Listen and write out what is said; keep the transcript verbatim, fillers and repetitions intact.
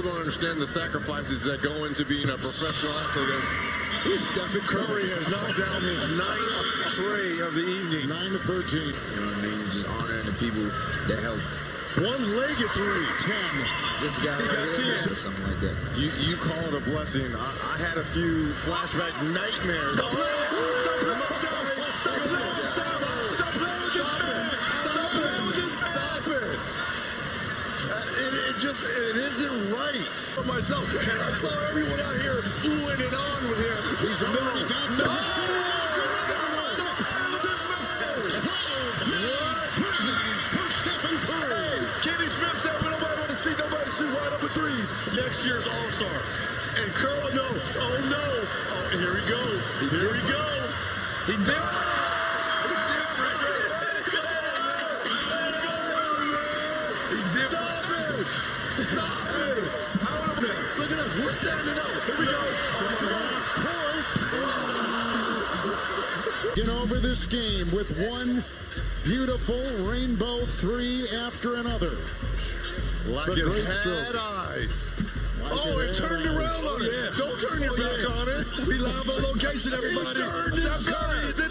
People don't understand the sacrifices that go into being a professional athlete. Stephen Curry has knocked down his ninth tray of the evening. nine to thirteen. You know what I mean? Just honoring the people that help. One-legged three. ten. This guy right here, or something like that. You you call it a blessing. I, I had a few flashback nightmares. Stop playing! Stop playing! Stop playing! Stop playing! Stop playing with this man! Stop playing with this man! Stop it! Uh, It, it just it isn't right for myself. And I saw everyone out here oohing and on with him. He's already got no, some. no, stop playing with this man! For Stephen Curry. Kenny Smith said we nobody want to see nobody shoot wide open threes. Next year's All-Star. And Curry, no, oh no. Oh, here we go. He here different. we go. He different. He different. Stop it. Stop it. Look at us. We're standing up. Here we go. From the half court. Get over this game with one beautiful rainbow three after another. Like The it great had stroke. eyes. Like Oh, it it had turned eyes. around on Oh, it. yeah. Don't turn your Oh, back yeah. on it. We live on location, everybody. He turned his Steph Curry back. is